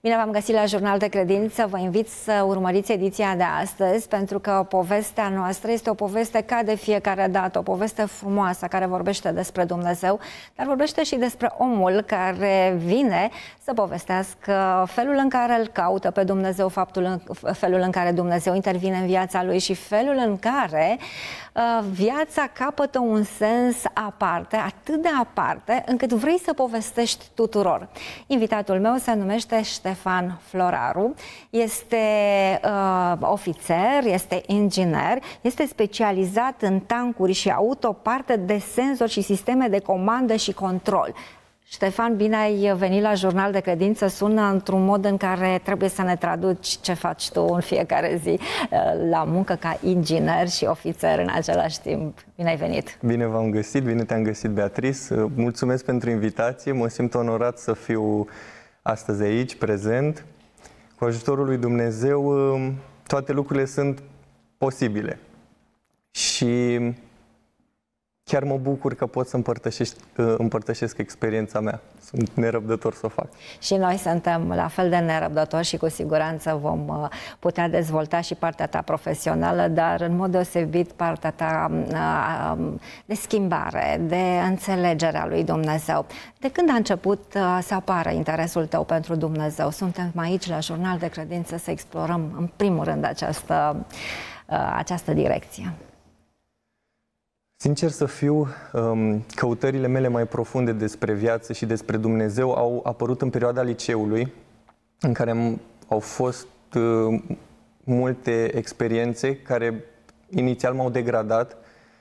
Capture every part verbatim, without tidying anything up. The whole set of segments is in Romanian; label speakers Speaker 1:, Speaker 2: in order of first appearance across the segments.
Speaker 1: Bine v-am găsit la Jurnal de Credință. Vă invit să urmăriți ediția de astăzi, pentru că povestea noastră este o poveste ca de fiecare dată, o poveste frumoasă care vorbește despre Dumnezeu, dar vorbește și despre omul care vine să povestească felul în care îl caută pe Dumnezeu, faptul în, felul în care Dumnezeu intervine în viața lui și felul în care uh, viața capătă un sens aparte, atât de aparte, încât vrei să povestești tuturor. Invitatul meu se numește Ștefan Floraru, este uh, ofițer, este inginer, este specializat în tancuri și auto, parte de senzori și sisteme de comandă și control. Ștefan, bine ai venit la Jurnal de Credință. Sună într-un mod în care trebuie să ne traduci ce faci tu în fiecare zi la muncă ca inginer și ofițer în același timp. Bine ai venit! Bine
Speaker 2: v-am găsit, bine te-am găsit, Beatrice. Mulțumesc pentru invitație, mă simt onorat să fiu astăzi aici, prezent. Cu ajutorul lui Dumnezeu, toate lucrurile sunt posibile. Și chiar mă bucur că pot să împărtășesc, împărtășesc experiența mea. Sunt nerăbdător să o fac.
Speaker 1: Și noi suntem la fel de nerăbdători și cu siguranță vom putea dezvolta și partea ta profesională, dar în mod deosebit partea ta de schimbare, de înțelegere a lui Dumnezeu. De când a început să apară interesul tău pentru Dumnezeu? Suntem aici la Jurnal de Credință să explorăm în primul rând această, această direcție.
Speaker 2: Sincer să fiu, căutările mele mai profunde despre viață și despre Dumnezeu au apărut în perioada liceului, în care au fost multe experiențe care inițial m-au degradat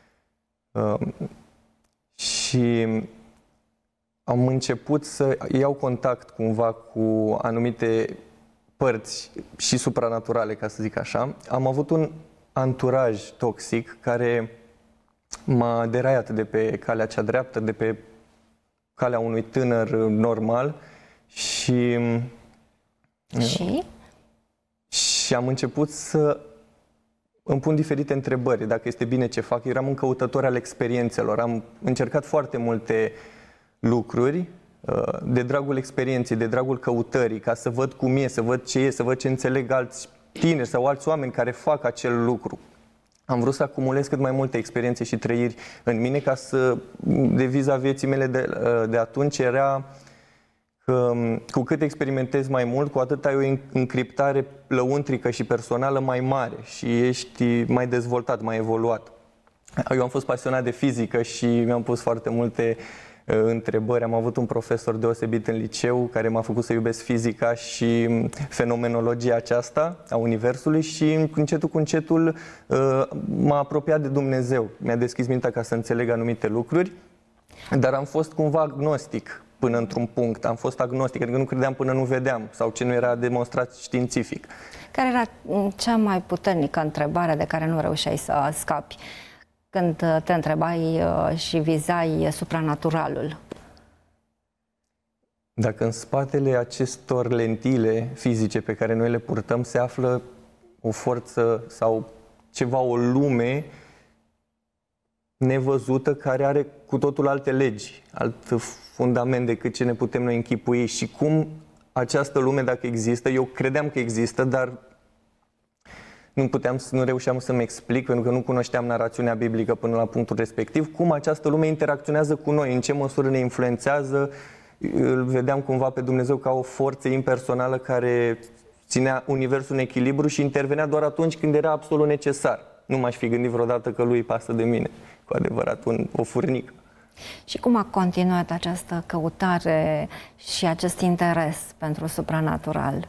Speaker 2: și am început să iau contact cumva cu anumite părți și supranaturale, ca să zic așa. Am avut un anturaj toxic care m-a deraiat de pe calea cea dreaptă, de pe calea unui tânăr normal și,
Speaker 1: și?
Speaker 2: și am început să îmi pun diferite întrebări, dacă este bine ce fac. Eram un căutător al experiențelor, am încercat foarte multe lucruri de dragul experienței, de dragul căutării, ca să văd cum e, să văd ce e, să văd ce înțeleg alți tineri sau alți oameni care fac acel lucru. Am vrut să acumulez cât mai multe experiențe și trăiri în mine, ca să, deviza vieții mele de, de atunci era că cu cât experimentezi mai mult, cu atât ai o încriptare lăuntrică și personală mai mare și ești mai dezvoltat, mai evoluat. Eu am fost pasionat de fizică și mi-am pus foarte multe întrebări. Am avut un profesor deosebit în liceu care m-a făcut să iubesc fizica și fenomenologia aceasta a Universului și încetul cu încetul m-a apropiat de Dumnezeu. Mi-a deschis mintea ca să înțeleg anumite lucruri, dar am fost cumva agnostic până într-un punct. Am fost agnostic, adică nu credeam până nu vedeam sau ce nu era demonstrat științific.
Speaker 1: Care era cea mai puternică întrebare de care nu reușeai să scapi când te întrebai și vizai supranaturalul?
Speaker 2: Dacă în spatele acestor lentile fizice pe care noi le purtăm se află o forță sau ceva, o lume nevăzută care are cu totul alte legi, alt fundament decât ce ne putem noi închipui, și cum această lume, dacă există, eu credeam că există, dar nu puteam, nu reușeam să-mi explic, pentru că nu cunoșteam narațiunea biblică până la punctul respectiv, cum această lume interacționează cu noi, în ce măsură ne influențează. Îl vedeam cumva pe Dumnezeu ca o forță impersonală care ținea universul în echilibru și intervenea doar atunci când era absolut necesar. Nu m-aș fi gândit vreodată că lui îi pasă de mine, cu adevărat un, o furnică.
Speaker 1: Și cum a continuat această căutare și acest interes pentru supranatural?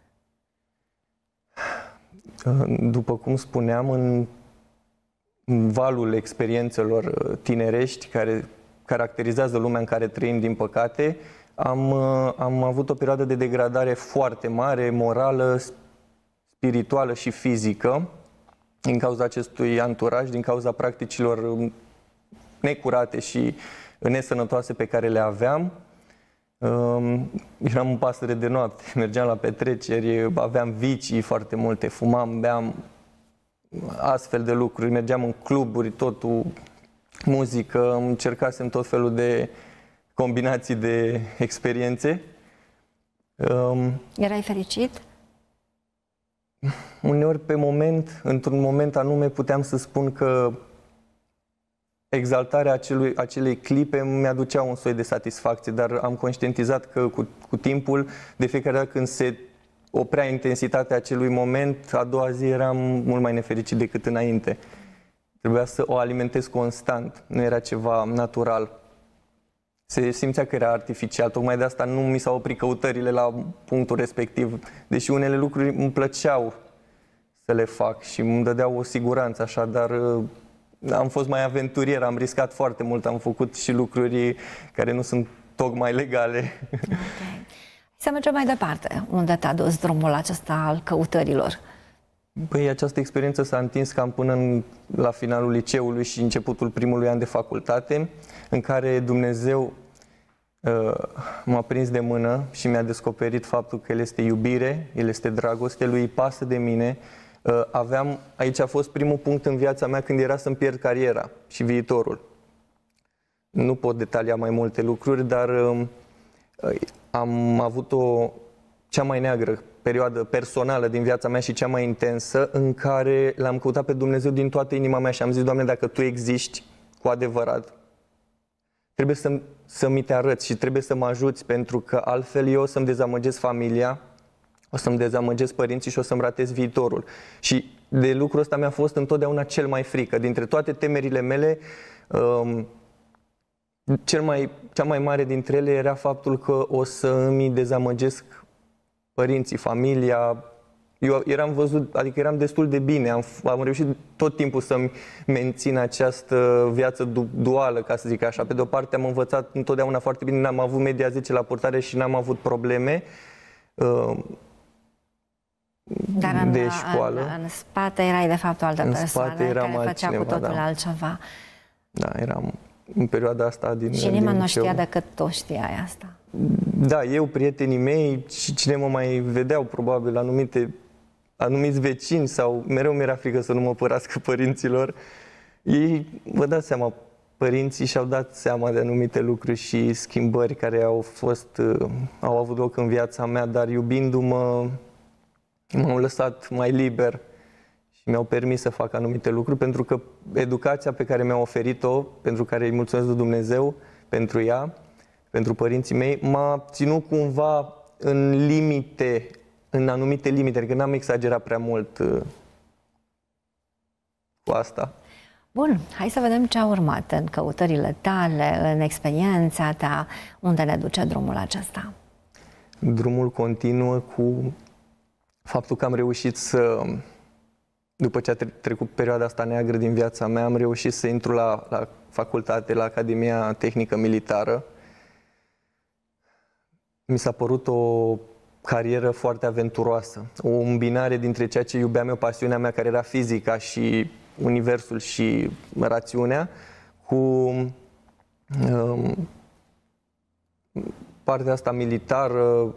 Speaker 2: După cum spuneam, în valul experiențelor tinerești care caracterizează lumea în care trăim, din păcate, am, am avut o perioadă de degradare foarte mare, morală, spirituală și fizică, din cauza acestui anturaj, din cauza practicilor necurate și nesănătoase pe care le aveam. Eram un pasăre de noapte, mergeam la petreceri, aveam vicii foarte multe, fumam, beam, astfel de lucruri, mergeam în cluburi, totul, muzică, încercasem tot felul de combinații de experiențe Um,
Speaker 1: Erai fericit?
Speaker 2: Uneori pe moment, într-un moment anume, puteam să spun că exaltarea acelui, acelei clipe mi-aducea un soi de satisfacție, dar am conștientizat că cu, cu timpul, de fiecare dată când se oprea intensitatea acelui moment, a doua zi eram mult mai nefericit decât înainte. Trebuia să o alimentez constant, nu era ceva natural. Se simțea că era artificial, tocmai de asta nu mi s-au oprit căutările la punctul respectiv, deși unele lucruri îmi plăceau să le fac și îmi dădeau o siguranță așa, dar am fost mai aventurier, am riscat foarte mult, am făcut și lucruri care nu sunt tocmai legale. Okay.
Speaker 1: Să mergem mai departe. Unde te-a dus drumul acesta al căutărilor?
Speaker 2: Păi, această experiență s-a întins cam până în, la finalul liceului și începutul primului an de facultate, în care Dumnezeu uh, m-a prins de mână și mi-a descoperit faptul că El este iubire, El este dragoste, Lui îi pasă de mine. Uh, aveam, aici a fost primul punct în viața mea când era să-mi pierd cariera și viitorul. Nu pot detalia mai multe lucruri, dar uh, am avut o cea mai neagră perioadă personală din viața mea și cea mai intensă, în care l-am căutat pe Dumnezeu din toată inima mea și am zis: Doamne, dacă Tu existi cu adevărat, trebuie să, să mi te arăți și trebuie să mă ajuți, pentru că altfel eu o să-mi dezamăgesc familia, o să-mi dezamăgesc părinții și o să-mi ratez viitorul. Și de lucrul ăsta mi-a fost întotdeauna cel mai frică. Dintre toate temerile mele, um, cel mai, cea mai mare dintre ele era faptul că o să îmi dezamăgesc părinții, familia. Eu eram văzut, adică eram destul de bine, am, am reușit tot timpul să-mi mențin această viață du duală, ca să zic așa. Pe de o parte am învățat întotdeauna foarte bine, n-am avut media zece la purtare și n-am avut probleme uh,
Speaker 1: Dar în,
Speaker 2: de școală.
Speaker 1: În, în spate erai de fapt o altă
Speaker 2: în
Speaker 1: persoană
Speaker 2: spate eram
Speaker 1: care făcea
Speaker 2: altcineva,
Speaker 1: cu totul
Speaker 2: da.
Speaker 1: altceva.
Speaker 2: Da, eram în perioada asta din
Speaker 1: Și nimeni nu știa
Speaker 2: liceu.
Speaker 1: decât tu știai asta.
Speaker 2: Da, eu, prietenii mei și cine mă mai vedeau, probabil, anumite, anumiți vecini, sau mereu mi-era frică să nu mă părască părinților. Ei, vă dați seama, părinții și-au dat seama de anumite lucruri și schimbări care au fost, au avut loc în viața mea, dar iubindu-mă, m-au lăsat mai liber și mi-au permis să fac anumite lucruri, pentru că educația pe care mi-a oferit-o, pentru care îi mulțumesc lui Dumnezeu pentru ea, pentru părinții mei, m-a ținut cumva în limite, în anumite limite, adică n-am exagerat prea mult uh, cu asta.
Speaker 1: Bun, hai să vedem ce a urmat în căutările tale, în experiența ta, unde ne duce drumul acesta.
Speaker 2: Drumul continuă cu faptul că am reușit să, după ce a trecut perioada asta neagră din viața mea, am reușit să intru la, la facultate, la Academia Tehnică Militară. Mi s-a părut o carieră foarte aventuroasă, o îmbinare dintre ceea ce iubeam eu, pasiunea mea, care era fizica și universul și rațiunea, cu um, partea asta militară,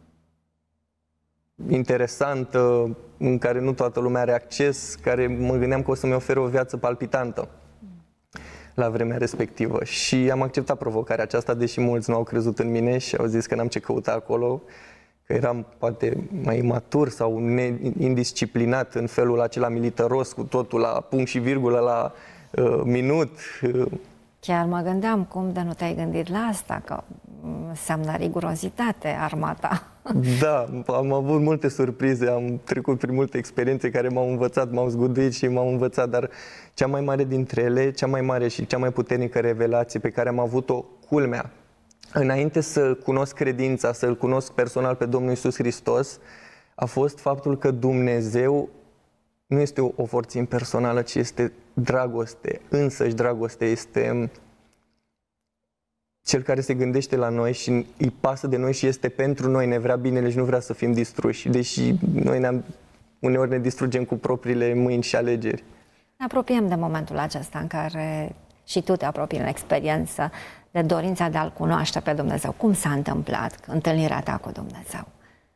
Speaker 2: interesantă, în care nu toată lumea are acces, care mă gândeam că o să-mi ofere o viață palpitantă la vremea respectivă. Și am acceptat provocarea aceasta, deși mulți nu au crezut în mine și au zis că n-am ce căuta acolo, că eram poate mai imatur sau indisciplinat în felul acela militaros, cu totul la punct și virgulă, la uh, minut.
Speaker 1: Chiar mă gândeam cum de nu te-ai gândit la asta, că înseamnă rigurozitate armata.
Speaker 2: Da, am avut multe surprize, am trecut prin multe experiențe care m-au învățat, m-au zguduit și m-au învățat, dar cea mai mare dintre ele, cea mai mare și cea mai puternică revelație pe care am avut-o, culmea, înainte să cunosc credința, să-L cunosc personal pe Domnul Iisus Hristos, a fost faptul că Dumnezeu nu este o, o forță impersonală, ci este dragoste. Însăși dragoste este Cel care se gândește la noi și îi pasă de noi și este pentru noi, ne vrea binele și nu vrea să fim distruși. Deși noi ne-am, uneori ne distrugem cu propriile mâini și alegeri.
Speaker 1: Ne apropiem de momentul acesta în care și tu te apropii în experiență de dorința de a-L cunoaște pe Dumnezeu. Cum s-a întâmplat întâlnirea ta cu Dumnezeu?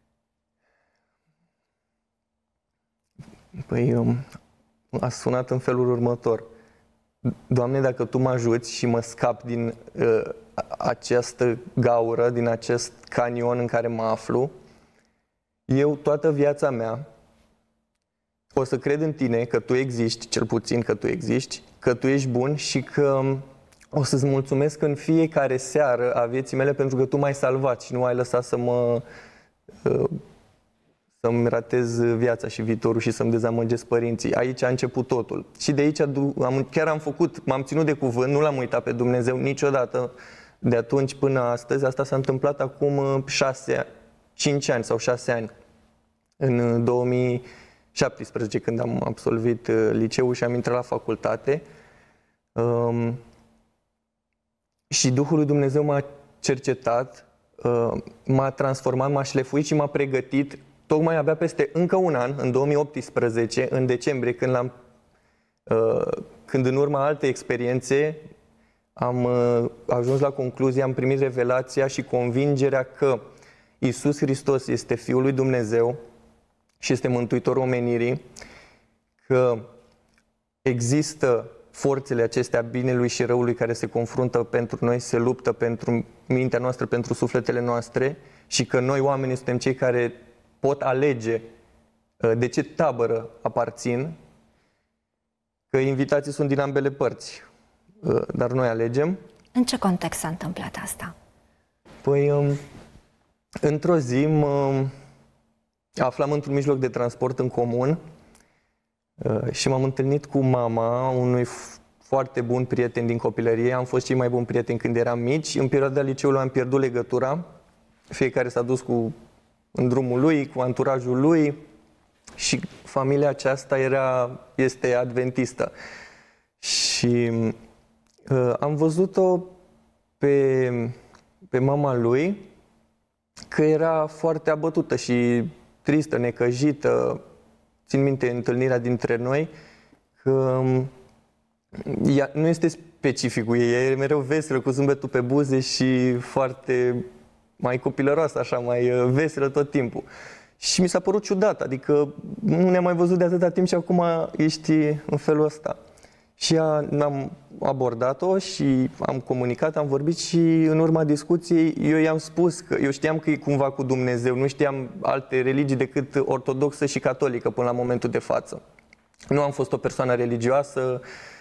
Speaker 2: Păi, a sunat în felul următor. Doamne, dacă Tu mă ajuți și mă scap din uh, această gaură, din acest canion în care mă aflu, Eu toată viața mea o să cred în tine că tu existi, cel puțin că tu existi, că tu ești bun și că o să-ți mulțumesc în fiecare seară a vieții mele pentru că tu m-ai salvat și nu ai lăsat să mă să-mi ratez viața și viitorul și să-mi dezamăgesc părinții. Aici a început totul. Și de aici am, chiar am făcut, m-am ținut de cuvânt, nu l-am uitat pe Dumnezeu niciodată de atunci până astăzi. Asta s-a întâmplat acum șase, cinci ani sau șase ani. În două mii șaptesprezece, când am absolvit liceul și am intrat la facultate. Um, și Duhul lui Dumnezeu m-a cercetat, uh, m-a transformat, m-a șlefuit și m-a pregătit. Tocmai abia peste încă un an, în două mii optsprezece, în decembrie, când, l-am, uh, când în urma alte experiențe am uh, ajuns la concluzie, am primit revelația și convingerea că Iisus Hristos este Fiul lui Dumnezeu și este Mântuitorul omenirii, că există forțele acestea binelui și răului care se confruntă pentru noi, se luptă pentru mintea noastră, pentru sufletele noastre și că noi oamenii suntem cei care pot alege de ce tabără aparțin, că invitații sunt din ambele părți, dar noi alegem.
Speaker 1: În ce context s-a întâmplat asta?
Speaker 2: Păi, într-o zi mă aflam într-un mijloc de transport în comun și m-am întâlnit cu mama unui foarte bun prieten din copilărie. Am fost cei mai buni prieteni când eram mici. În perioada liceului am pierdut legătura. Fiecare s-a dus cu, în drumul lui, cu anturajul lui și familia aceasta era, este adventistă. Și uh, am văzut-o pe, pe mama lui că era foarte abătută și tristă, necăjită. Țin minte întâlnirea dintre noi, că ea nu este specificul ei, ea e mereu veselă, cu zâmbetul pe buze și foarte mai copilăroasă, așa, mai veselă tot timpul. Și mi s-a părut ciudat, adică nu ne-am mai văzut de atâta timp și acum ești în felul ăsta. Și am abordat-o și am comunicat, am vorbit și în urma discuției eu i-am spus că eu știam că e cumva cu Dumnezeu, nu știam alte religii decât ortodoxă și catolică până la momentul de față. Nu am fost o persoană religioasă,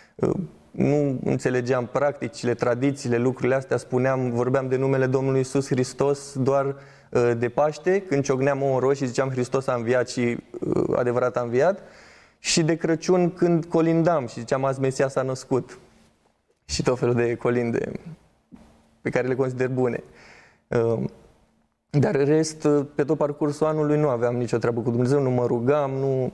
Speaker 2: nu înțelegeam practicile, tradițiile, lucrurile astea, spuneam, vorbeam de numele Domnului Iisus Hristos doar de Paște, când ciocneam ouă roșii și ziceam Hristos a înviat și adevărat a înviat. Și de Crăciun când colindam și ziceam azi Mesia s-a născut. Și tot felul de colinde pe care le consider bune. Dar în rest, pe tot parcursul anului nu aveam nicio treabă cu Dumnezeu, nu mă rugam, nu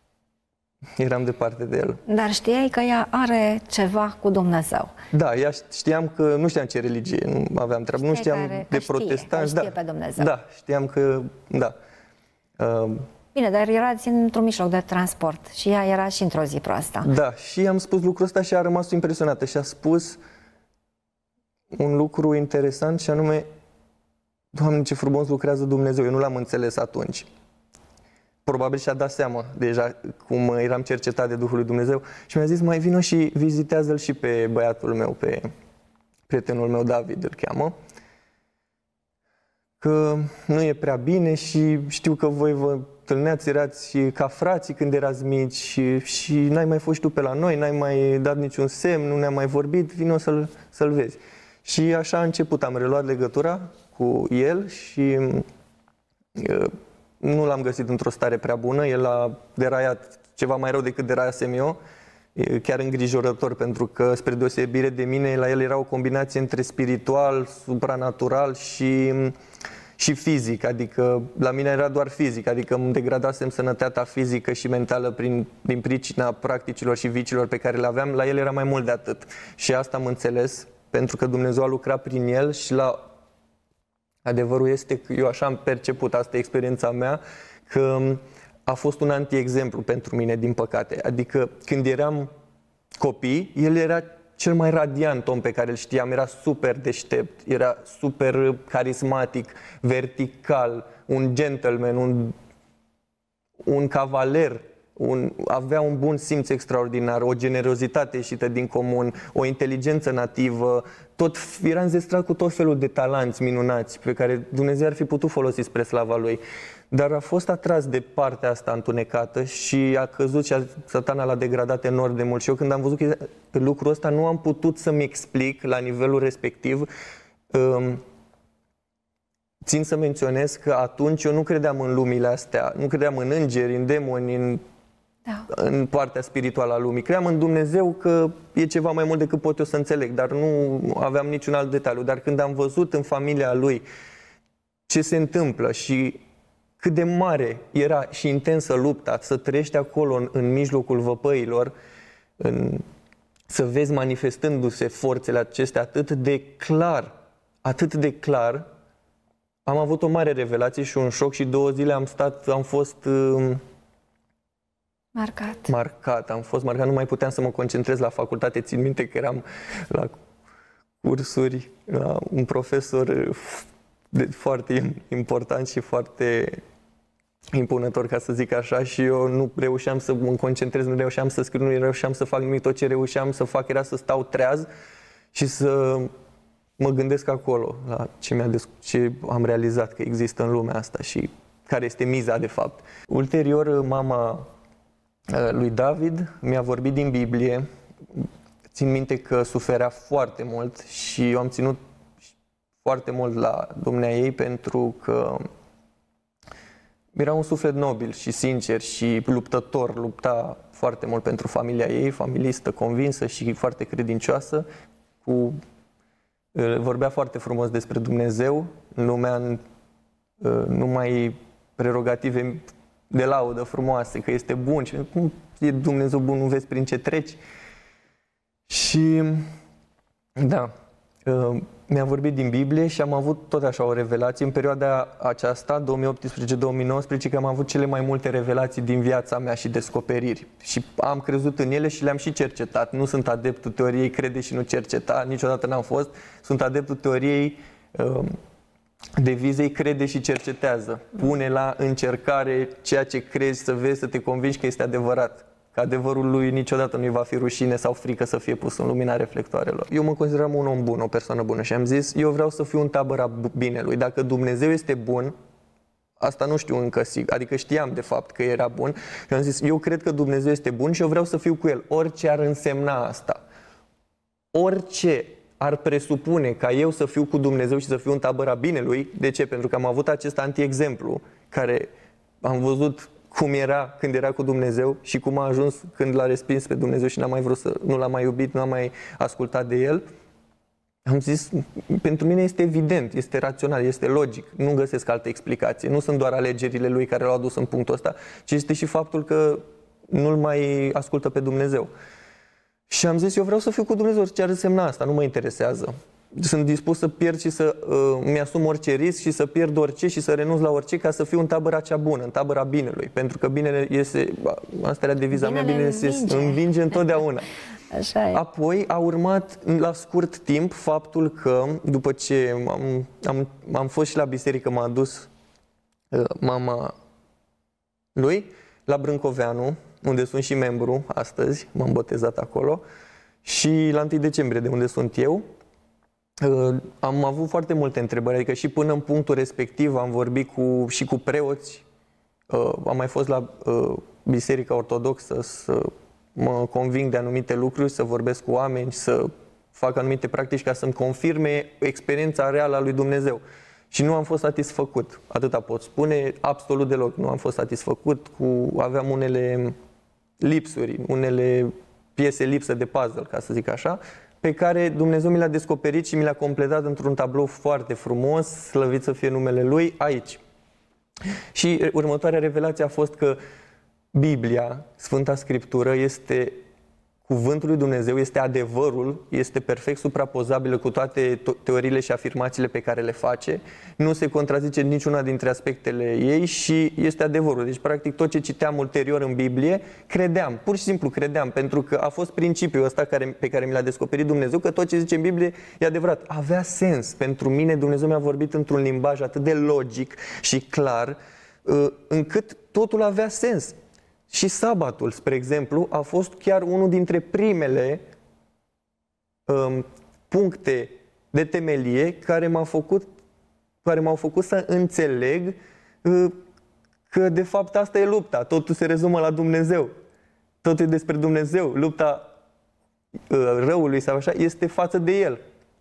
Speaker 2: eram departe de El.
Speaker 1: Dar știai că ea are ceva cu Dumnezeu.
Speaker 2: Da, ea știam că, nu știam ce religie, nu aveam treabă, nu știam care, de protestanți.
Speaker 1: Știe,
Speaker 2: da,
Speaker 1: pe Dumnezeu.
Speaker 2: Da, știam că, da.
Speaker 1: Bine, dar erați într-un mijloc de transport și ea era și într-o zi proastă.
Speaker 2: Da, și am spus lucrul ăsta și a rămas impresionată și a spus un lucru interesant și anume, Doamne, ce frumos lucrează Dumnezeu. Eu nu l-am înțeles atunci. Probabil și-a dat seama deja cum eram cercetat de Duhul lui Dumnezeu și mi-a zis, mai vino și vizitează-l și pe băiatul meu, pe prietenul meu David, îl cheamă, că nu e prea bine și știu că voi vă întâlneați, erați ca frații când erați mici și, și n-ai mai fost tu pe la noi, n-ai mai dat niciun semn, nu ne-am mai vorbit, vino să-l să-l vezi. Și așa a început, am reluat legătura cu el și uh, nu l-am găsit într-o stare prea bună, el a deraiat ceva mai rău decât deraiasem eu, chiar îngrijorător, pentru că, spre deosebire de mine, la el era o combinație între spiritual, supranatural și, și fizic, adică la mine era doar fizic, adică îmi degradasem sănătatea fizică și mentală prin, din pricina practicilor și viciilor pe care le aveam, la el era mai mult de atât. Și asta am înțeles, pentru că Dumnezeu a lucrat prin el și la adevărul este că eu așa am perceput, asta e experiența mea, că a fost un anti-exemplu pentru mine, din păcate. Adică când eram copii, el era cel mai radiant om pe care îl știam, era super deștept, era super carismatic, vertical, un gentleman, un, un cavaler, un, avea un bun simț extraordinar, o generozitate ieșită din comun, o inteligență nativă, tot, era înzestrat cu tot felul de talanți minunați pe care Dumnezeu ar fi putut folosi spre slava Lui. dar a fost atras de partea asta întunecată și a căzut și Satana l-a degradat enorm de mult. Și eu când am văzut că lucrul ăsta nu am putut să-mi explic la nivelul respectiv. Țin să menționez că atunci eu nu credeam în lumile astea, nu credeam în îngeri, în demoni, în, da. în partea spirituală a lumii. Credeam în Dumnezeu că e ceva mai mult decât pot eu să înțeleg, dar nu aveam niciun alt detaliu. Dar când am văzut în familia lui ce se întâmplă și cât de mare era și intensă lupta, să trăiești acolo în, în mijlocul văpăilor, în, să vezi manifestându-se forțele acestea atât de clar, atât de clar, am avut o mare revelație și un șoc și două zile am stat, am fost uh,
Speaker 1: marcat.
Speaker 2: marcat. Am fost marcat, nu mai puteam să mă concentrez la facultate. Țin minte că eram la cursuri, la un profesor de, foarte important și foarte impunător, ca să zic așa, și eu nu reușeam să mă concentrez, nu reușeam să scriu, nu reușeam să fac nimic. Tot ce reușeam să fac era să stau treaz și să mă gândesc acolo la ce, mi-a ce am realizat că există în lumea asta și care este miza de fapt. Ulterior, mama lui David mi-a vorbit din Biblie. Țin minte că suferea foarte mult și eu am ținut foarte mult la dumneaei pentru că era un suflet nobil și sincer și luptător, lupta foarte mult pentru familia ei, familistă, convinsă și foarte credincioasă, cu vorbea foarte frumos despre Dumnezeu, în lumea numai prerogative de laudă frumoase, că este bun și cum e Dumnezeu bun, nu vezi prin ce treci. Și da, mi-a vorbit din Biblie și am avut tot așa o revelație în perioada aceasta, două mii optsprezece două mii nouăsprezece, că am avut cele mai multe revelații din viața mea și descoperiri. Și am crezut în ele și le-am și cercetat. Nu sunt adeptul teoriei crede și nu cerceta, niciodată n-am fost. Sunt adeptul teoriei devizei crede și cercetează. Pune la încercare ceea ce crezi, să vezi, să te convingi că este adevărat. Că adevărul lui niciodată nu-i va fi rușine sau frică să fie pus în lumina reflectoarelor. Eu mă consideram un om bun, o persoană bună și am zis, eu vreau să fiu în tabăra binelui. Dacă Dumnezeu este bun, asta nu știu încă sigur, adică știam de fapt că era bun și am zis, eu cred că Dumnezeu este bun și eu vreau să fiu cu El, orice ar însemna asta. Orice ar presupune ca eu să fiu cu Dumnezeu și să fiu în tabăra binelui. De ce? Pentru că am avut acest anti-exemplu care am văzut cum era când era cu Dumnezeu și cum a ajuns când l-a respins pe Dumnezeu și n-a mai vrut să, nu l-a mai iubit, nu a mai ascultat de El. Am zis, pentru mine este evident, este rațional, este logic, nu găsesc altă explicație. Nu sunt doar alegerile lui care l-au adus în punctul ăsta, ci este și faptul că nu-l mai ascultă pe Dumnezeu. Și am zis, eu vreau să fiu cu Dumnezeu, ce ar însemna asta, nu mă interesează. Sunt dispus să pierd și să uh, mi-asum orice risc și să pierd orice și să renunț la orice ca să fiu în tabăra cea bună, în tabăra binelui. Pentru că binele este, asta era deviza mea, binele se învinge, învinge întotdeauna.
Speaker 1: Așa e.
Speaker 2: Apoi a urmat la scurt timp faptul că după ce am, am, am fost și la biserică, m-a adus uh, mama lui la Brâncoveanu, unde sunt și membru astăzi, m-am botezat acolo, și la întâi decembrie, de unde sunt eu. Uh, am avut foarte multe întrebări, adică și până în punctul respectiv am vorbit cu, și cu preoți. Uh, am mai fost la uh, Biserica Ortodoxă să mă conving de anumite lucruri, să vorbesc cu oameni, să fac anumite practici ca să-mi confirme experiența reală a lui Dumnezeu. Și nu am fost satisfăcut, atâta pot spune, absolut deloc. Nu am fost satisfăcut, cu, aveam unele lipsuri, unele piese lipsă de puzzle, ca să zic așa, pe care Dumnezeu mi le-a descoperit și mi le-a completat într-un tablou foarte frumos, slăvit să fie numele Lui, aici. Și următoarea revelație a fost că Biblia, Sfânta Scriptură, este cuvântul lui Dumnezeu, este adevărul, este perfect suprapozabilă cu toate teoriile și afirmațiile pe care le face, nu se contrazice niciuna dintre aspectele ei și este adevărul. Deci, practic, tot ce citeam ulterior în Biblie, credeam, pur și simplu credeam, pentru că a fost principiul ăsta care, pe care mi l-a descoperit Dumnezeu, că tot ce zice în Biblie e adevărat. Avea sens. Pentru mine Dumnezeu mi-a vorbit într-un limbaj atât de logic și clar, încât totul avea sens. Și sabatul, spre exemplu, a fost chiar unul dintre primele um, puncte de temelie care m-au făcut, care m-au făcut să înțeleg uh, că de fapt asta e lupta, totul se rezumă la Dumnezeu. Totul e despre Dumnezeu. Lupta răului sau așa este față de El.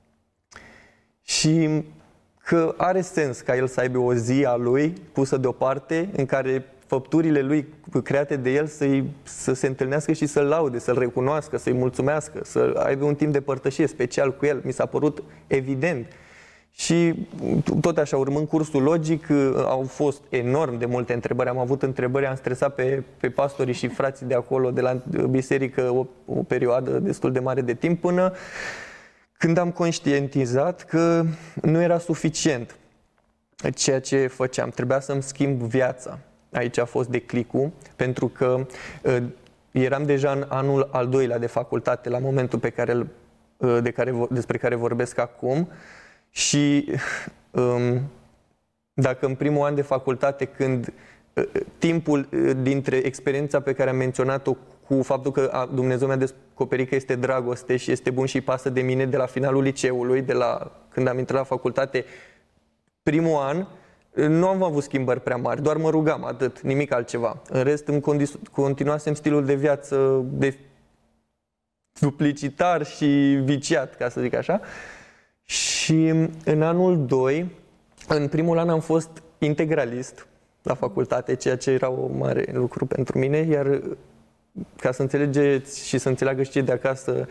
Speaker 2: Și că are sens ca El să aibă o zi a Lui pusă deoparte în care făpturile Lui create de El să, să se întâlnească și să-L laude, să-L recunoască, să-i mulțumească, să aibă un timp de părtășie special cu El. Mi s-a părut evident. Și tot așa, urmând cursul logic, au fost enorm de multe întrebări. Am avut întrebări, am stresat pe, pe pastorii și frații de acolo, de la biserică, o, o perioadă destul de mare de timp, până când am conștientizat că nu era suficient ceea ce făceam. Trebuia să-mi schimb viața. Aici a fost declicul, pentru că eram deja în anul al doilea de facultate, la momentul pe care, de care, despre care vorbesc acum. Și um, dacă în primul an de facultate, când uh, timpul uh, dintre experiența pe care am menționat-o cu faptul că Dumnezeu mi-a descoperit că este dragoste și este bun și pasă de mine de la finalul liceului, de la când am intrat la facultate, primul an, nu am avut schimbări prea mari, doar mă rugam, atât, nimic altceva. În rest, îmi continuasem stilul de viață de duplicitar și viciat, ca să zic așa. Și în anul doi, în primul an am fost integralist la facultate, ceea ce era o mare lucru pentru mine, iar ca să înțelegeți și să înțeleagă și cei de acasă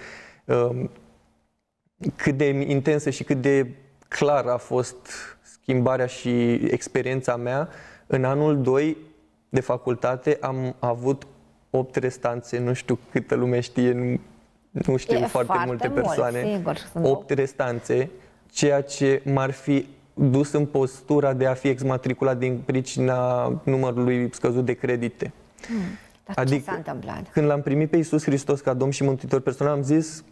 Speaker 2: cât de intensă și cât de clară a fost schimbarea și experiența mea, în anul doi de facultate am avut opt restanțe, nu știu câtă lume știe, nu, nu știu e foarte, foarte multe persoane, mult, sigur, opt restanțe, ceea ce m-ar fi dus în postura de a fi exmatriculat din pricina numărului scăzut de credite.
Speaker 1: Hmm, dar adică, ce s-a întâmplat?
Speaker 2: Când l-am primit pe Iisus Hristos ca Domn și Mântuitor personal, am zis,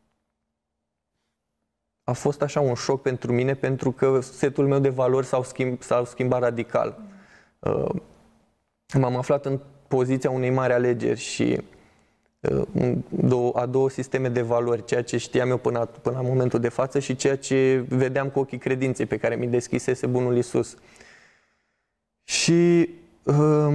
Speaker 2: a fost așa un șoc pentru mine, pentru că setul meu de valori s-au schimb, s-au schimbat radical. Hmm. Uh, m-am aflat în poziția unei mari alegeri și uh, a două sisteme de valori, ceea ce știam eu până, până la momentul de față și ceea ce vedeam cu ochii credinței pe care mi deschisese bunul Iisus. Și uh,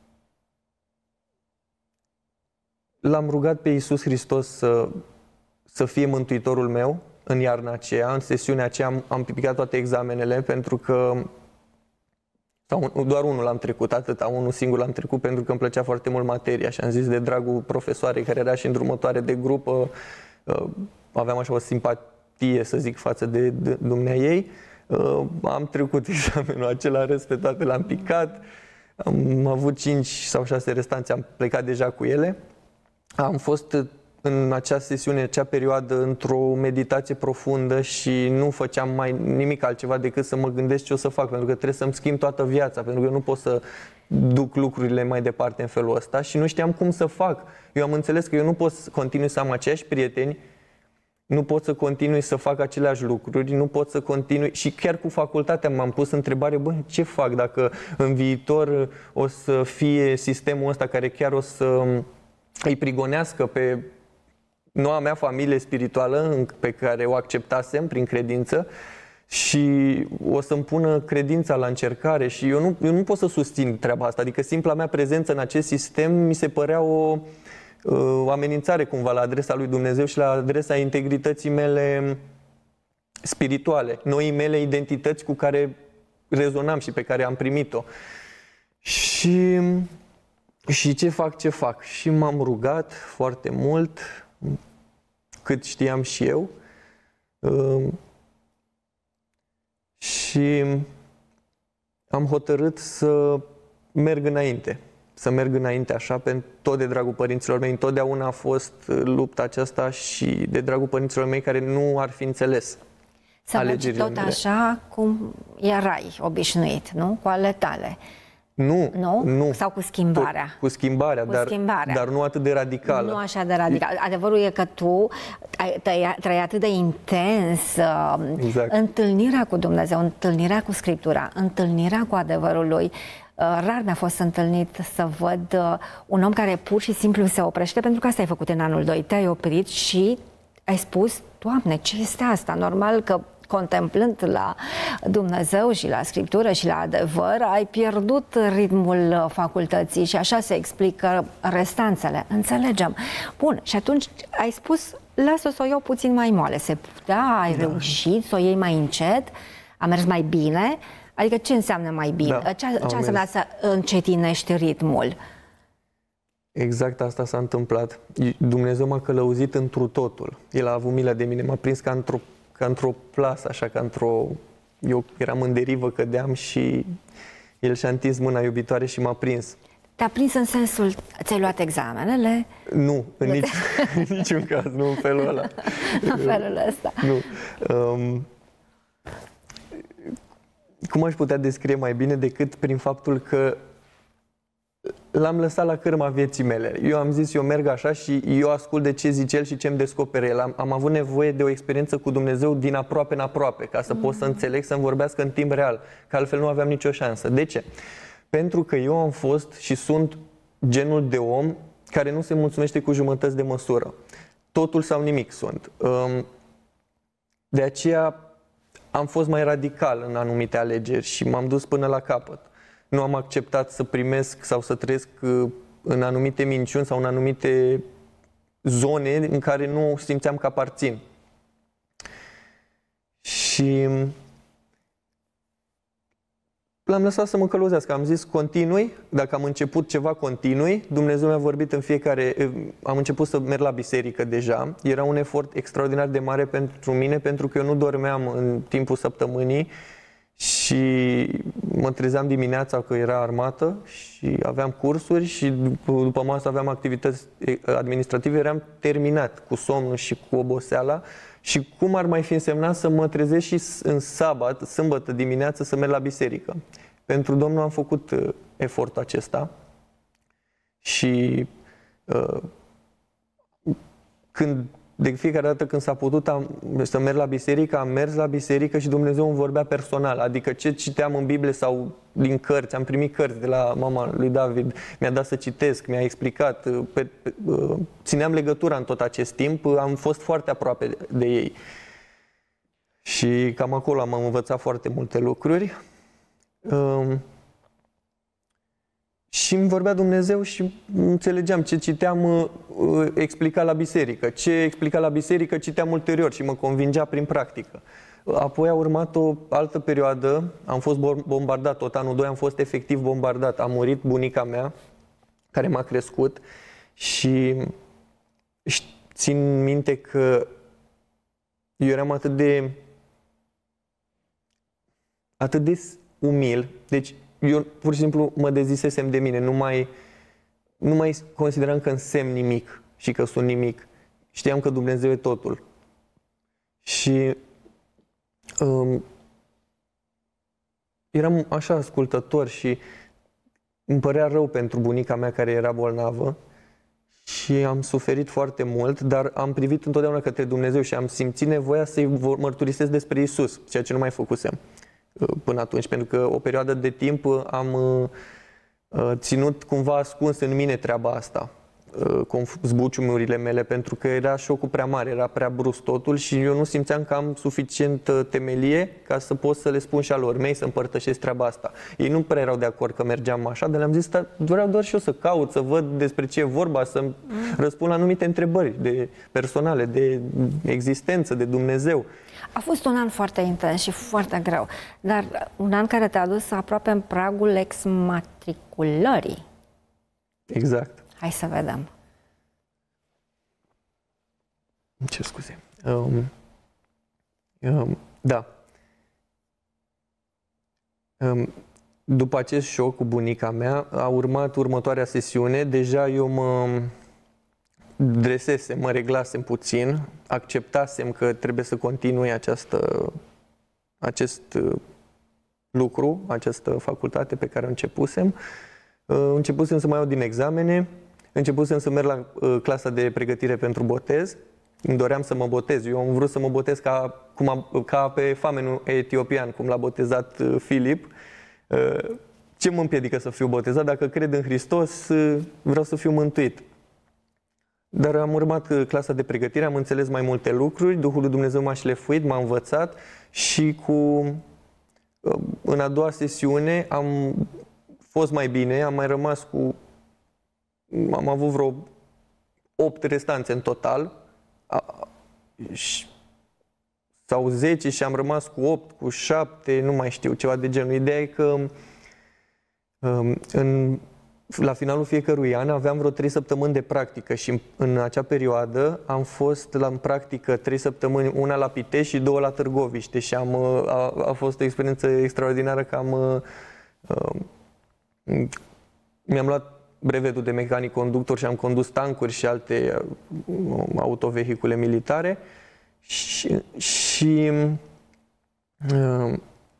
Speaker 2: l-am rugat pe Iisus Hristos să, să fie mântuitorul meu în iarna aceea. În sesiunea aceea am, am picat toate examenele pentru că sau doar unul l-am trecut, atâta, unul singur l-am trecut pentru că îmi plăcea foarte mult materia și am zis de dragul profesoarei care era și îndrumătoare de grupă, aveam așa o simpatie, să zic, față de dumneaei. Am trecut examenul acela, rest pe toate l-am picat, am avut cinci sau șase restanțe, am plecat deja cu ele. Am fost în acea sesiune, acea perioadă, într-o meditație profundă și nu făceam mai nimic altceva decât să mă gândesc ce o să fac, pentru că trebuie să-mi schimb toată viața, pentru că eu nu pot să duc lucrurile mai departe în felul ăsta și nu știam cum să fac. Eu am înțeles că eu nu pot să continui să am aceiași prieteni, nu pot să continui să fac aceleași lucruri, nu pot să continui și chiar cu facultatea m-am pus întrebare, bă, ce fac dacă în viitor o să fie sistemul ăsta care chiar o să îi prigonească pe noua mea familie spirituală pe care o acceptasem prin credință și o să-mi pună credința la încercare și eu nu, eu nu pot să susțin treaba asta. Adică simpla mea prezență în acest sistem mi se părea o, o amenințare cumva la adresa lui Dumnezeu și la adresa integrității mele spirituale, noii mele identități cu care rezonam și pe care am primit-o. Și, și ce fac, ce fac? Și m-am rugat foarte mult, cât știam și eu, și am hotărât să merg înainte, să merg înainte așa, pentru tot de dragul părinților mei. Întotdeauna a fost lupta aceasta și de dragul părinților mei care nu ar fi înțeles
Speaker 1: să alegerile tot mele. Așa cum erai obișnuit, nu? Cu ale tale.
Speaker 2: Nu,
Speaker 1: nu,
Speaker 2: nu.
Speaker 1: Sau cu schimbarea?
Speaker 2: Cu schimbarea,
Speaker 1: cu
Speaker 2: dar,
Speaker 1: schimbarea.
Speaker 2: dar nu atât de radicală.
Speaker 1: Nu așa de radical. Adevărul e că tu trăiai atât de intens exact. Întâlnirea cu Dumnezeu, întâlnirea cu Scriptura, întâlnirea cu adevărul Lui. Rar mi-a fost întâlnit să văd un om care pur și simplu se oprește, pentru că asta ai făcut în anul doi. Te-ai oprit și ai spus, Doamne, ce este asta? Normal că contemplând la Dumnezeu și la Scriptură și la adevăr, ai pierdut ritmul facultății și așa se explică restanțele. Înțelegem. Bun, și atunci ai spus, lasă să o iau puțin mai moale. Se putea, ai da. reușit să o iei mai încet, a mers mai bine? Adică ce înseamnă mai bine?
Speaker 2: Da,
Speaker 1: ce ce înseamnă să încetinești ritmul?
Speaker 2: Exact asta s-a întâmplat. Dumnezeu m-a călăuzit întru totul. El a avut milă de mine, m-a prins ca într-o ca într-o plasă, așa, ca într-o... Eu eram în derivă, cădeam și el și-a întins mâna iubitoare și m-a prins.
Speaker 1: Te-a prins în sensul, ți-ai luat examenele?
Speaker 2: Nu, în nici, niciun caz, nu în felul ăla.
Speaker 1: În felul ăsta.
Speaker 2: Nu. Um, cum aș putea descrie mai bine decât prin faptul că l-am lăsat la cârma vieții mele. Eu am zis, eu merg așa și eu ascult de ce zice el și ce îmi descoperă el. Am, am avut nevoie de o experiență cu Dumnezeu din aproape în aproape, ca să mm. pot să înțeleg, să-mi vorbească în timp real, că altfel nu aveam nicio șansă. De ce? Pentru că eu am fost și sunt genul de om care nu se mulțumește cu jumătăți de măsură. Totul sau nimic sunt. De aceea am fost mai radical în anumite alegeri și m-am dus până la capăt. Nu am acceptat să primesc sau să trăiesc în anumite minciuni sau în anumite zone în care nu simțeam că aparțin. Și l-am lăsat să mă călăuzească. Am zis, continui, dacă am început ceva, continui. Dumnezeu mi-a vorbit în fiecare... Am început să merg la biserică deja. Era un efort extraordinar de mare pentru mine, pentru că eu nu dormeam în timpul săptămânii și mă trezeam dimineața că era armată și aveam cursuri și după masă aveam activități administrative. Eram terminat cu somnul și cu oboseala. Și cum ar mai fi însemnat să mă trezesc și în sabat, sâmbătă dimineață, să merg la biserică? Pentru Domnul am făcut uh, efortul acesta și uh, când, de fiecare dată când s-a putut am, să merg la biserică, am mers la biserică și Dumnezeu îmi vorbea personal. Adică ce citeam în Biblie sau din cărți, am primit cărți de la mama lui David, mi-a dat să citesc, mi-a explicat, pe, pe, țineam legătura în tot acest timp, am fost foarte aproape de ei. Și cam acolo am învățat foarte multe lucruri. Și îmi vorbea Dumnezeu și înțelegeam ce citeam, explica la biserică. Ce explica la biserică, citeam ulterior și mă convingea prin practică. Apoi a urmat o altă perioadă, am fost bombardat, tot anul doi am fost efectiv bombardat. A murit bunica mea, care m-a crescut și țin minte că eu eram atât de atât de umil, deci eu pur și simplu mă dezisesem de mine, nu mai, nu mai consideram că însemn nimic și că sunt nimic. Știam că Dumnezeu e totul. Și um, eram așa ascultător și îmi părea rău pentru bunica mea care era bolnavă și am suferit foarte mult, dar am privit întotdeauna către Dumnezeu și am simțit nevoia să-i mărturisesc despre Isus, ceea ce nu mai făcusem până atunci, pentru că o perioadă de timp am uh, ținut cumva ascuns în mine treaba asta, uh, zbuciumurile mele, pentru că era șocul prea mare, era prea brusc totul și eu nu simțeam că am suficient temelie ca să pot să le spun și alor mei, să împărtășesc treaba asta. Ei nu prea erau de acord că mergeam așa, dar le-am zis, vreau doar și eu să caut, să văd despre ce e vorba, să mm. răspund la anumite întrebări de personale, de existență, de Dumnezeu.
Speaker 1: A fost un an foarte intens și foarte greu, dar un an care te-a dus aproape în pragul exmatriculării.
Speaker 2: Exact.
Speaker 1: Hai să vedem.
Speaker 2: Ce scuze. Um, um, da. Um, după acest șoc cu bunica mea, a urmat următoarea sesiune. Deja eu mă dresesem, mă reglasem puțin, acceptasem că trebuie să continui această, acest lucru, această facultate pe care o începusem. Începusem să mai iau din examene, începusem să merg la clasa de pregătire pentru botez. Îmi doream să mă botez. Eu am vrut să mă botez ca, cum a, ca pe famenul etiopian, cum l-a botezat Filip. Ce mă împiedică să fiu botezat? Dacă cred în Hristos, vreau să fiu mântuit. Dar am urmat clasa de pregătire, am înțeles mai multe lucruri, Duhul lui Dumnezeu m-a șlefuit, m-a învățat și cu, în a doua sesiune am fost mai bine, am mai rămas cu, am avut vreo opt restanțe în total, sau zece și am rămas cu opt, cu șapte, nu mai știu, ceva de genul. Ideea e că în, la finalul fiecărui an aveam vreo trei săptămâni de practică și în, în acea perioadă am fost la în practică trei săptămâni, una la Pitești și două la Târgoviște și am, a, a fost o experiență extraordinară că am uh, mi-am luat brevetul de mecanic conductor și am condus tancuri și alte uh, autovehicule militare și, și uh,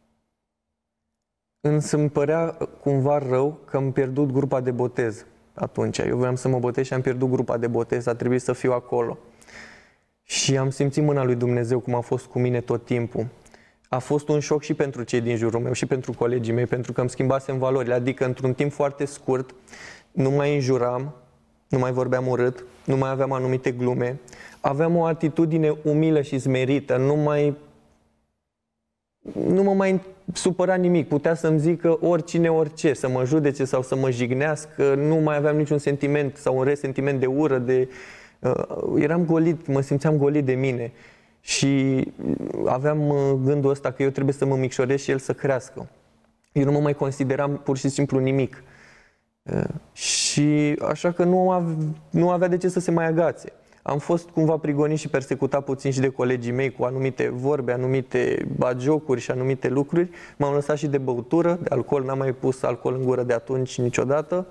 Speaker 2: însă îmi părea cumva rău că am pierdut grupa de botez atunci. Eu voiam să mă botez și am pierdut grupa de botez, a trebuit să fiu acolo. Și am simțit mâna lui Dumnezeu cum a fost cu mine tot timpul. A fost un șoc și pentru cei din jurul meu și pentru colegii mei, pentru că îmi schimbasem valorile. Adică într-un timp foarte scurt nu mai înjuram, nu mai vorbeam urât, nu mai aveam anumite glume. Aveam o atitudine umilă și smerită, nu mai... Nu mă mai supăra nimic, putea să-mi zică oricine orice, să mă judece sau să mă jignească, nu mai aveam niciun sentiment sau un resentiment de ură, de... Uh, eram golit, mă simțeam golit de mine și aveam uh, gândul ăsta că eu trebuie să mă micșorez și el să crească. Eu nu mă mai consideram pur și simplu nimic. Uh, și așa că nu, ave, nu avea de ce să se mai agațe. Am fost cumva prigonit și persecutat puțin și de colegii mei cu anumite vorbe, anumite bagiocuri și anumite lucruri. M-am lăsat și de băutură, de alcool, n-am mai pus alcool în gură de atunci niciodată.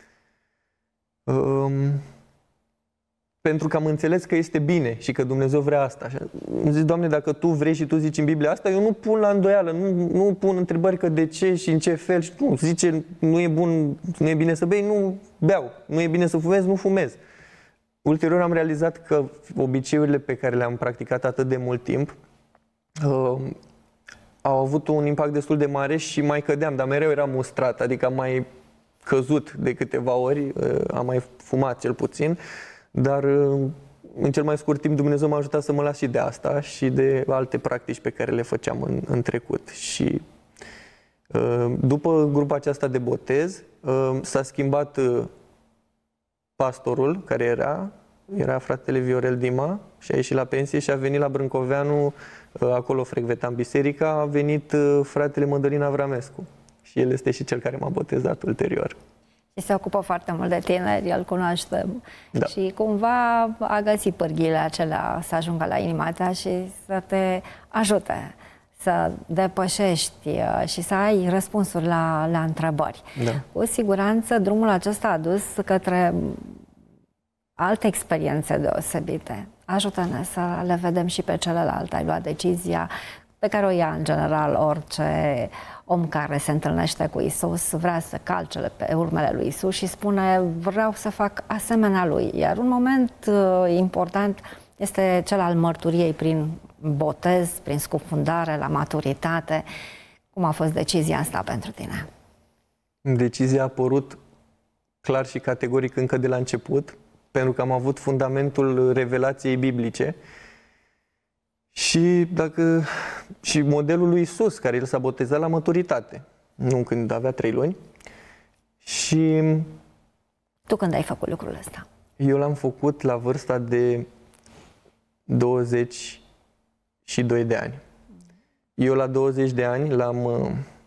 Speaker 2: Um, pentru că am înțeles că este bine și că Dumnezeu vrea asta. Și am zis, Doamne, dacă Tu vrei și Tu zici în Biblia asta, eu nu pun la îndoială, nu, nu pun întrebări că de ce și în ce fel. Și nu, zice, nu e bun, nu e bine să bei, nu beau. Nu e bine să fumez, nu fumez. Ulterior am realizat că obiceiurile pe care le-am practicat atât de mult timp uh, au avut un impact destul de mare și mai cădeam, dar mereu eram mustrat, adică am mai căzut de câteva ori, uh, am mai fumat cel puțin, dar uh, în cel mai scurt timp Dumnezeu m-a ajutat să mă las și de asta și de alte practici pe care le făceam în, în trecut. Și uh, după grupa aceasta de botez uh, s-a schimbat uh, pastorul care era, era fratele Viorel Dima și a ieșit la pensie și a venit la Brâncoveanu, acolo frecventam biserica, a venit fratele Mădălin Avramescu și el este și cel care m-a botezat ulterior.
Speaker 1: Și se ocupă foarte mult de tineri, îl cunoaștem. Da. Și cumva a găsit pârghiile acelea să ajungă la inima ta și să te ajute să depășești și să ai răspunsuri la, la întrebări. Da. Cu siguranță drumul acesta a dus către alte experiențe deosebite. Ajută-ne să le vedem și pe celelalte. Ai luat decizia pe care o ia în general orice om care se întâlnește cu Isus, vrea să calce pe urmele lui Isus și spune vreau să fac asemenea lui. Iar un moment important este cel al mărturiei prin botez, prin scufundare la maturitate. Cum a fost decizia asta pentru tine?
Speaker 2: Decizia a apărut clar și categoric încă de la început, pentru că am avut fundamentul revelației biblice și, dacă, și modelul lui Isus, care el s-a botezat la maturitate, nu când avea trei luni. Și
Speaker 1: tu când ai făcut lucrul ăsta?
Speaker 2: Eu l-am făcut la vârsta de douăzeci și doi de ani. Eu la douăzeci de ani l-am